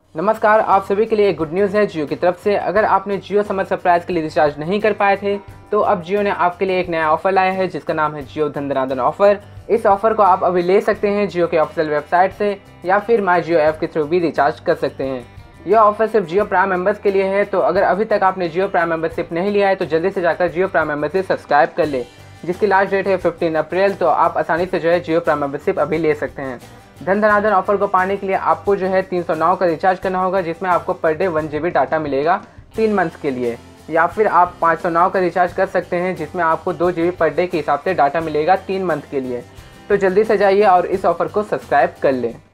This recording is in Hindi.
नमस्कार, आप सभी के लिए एक गुड न्यूज़ है जियो की तरफ से। अगर आपने जियो समर सरप्राइज के लिए रिचार्ज नहीं कर पाए थे तो अब जियो ने आपके लिए एक नया ऑफर लाया है जिसका नाम है जियो धन ऑफर। इस ऑफर को आप अभी ले सकते हैं जियो के ऑफिशियल वेबसाइट से या फिर माई जियो ऐप के थ्रू भी रिचार्ज कर सकते हैं। यह ऑफर सिर्फ जियो प्राइम मेंबर्स के लिए है, तो अगर अभी तक आपने जियो प्राइम मेंबरशिप नहीं लिया है तो जल्दी से जाकर जियो प्राइम मेंबरशिप सब्सक्राइब कर ले, जिसकी लास्ट डेट है 15 अप्रैल। तो आप आसानी से जियो प्राइम मेंबरशिप अभी ले सकते हैं। धन ऑफर को पाने के लिए आपको 309 का रिचार्ज करना होगा, जिसमें आपको पर डे 1 GB डाटा मिलेगा 3 मंथ्स के लिए, या फिर आप 509 का रिचार्ज कर सकते हैं जिसमें आपको 2 GB पर डे के हिसाब से डाटा मिलेगा 3 मंथ के लिए। तो जल्दी से जाइए और इस ऑफर को सब्सक्राइब कर लें।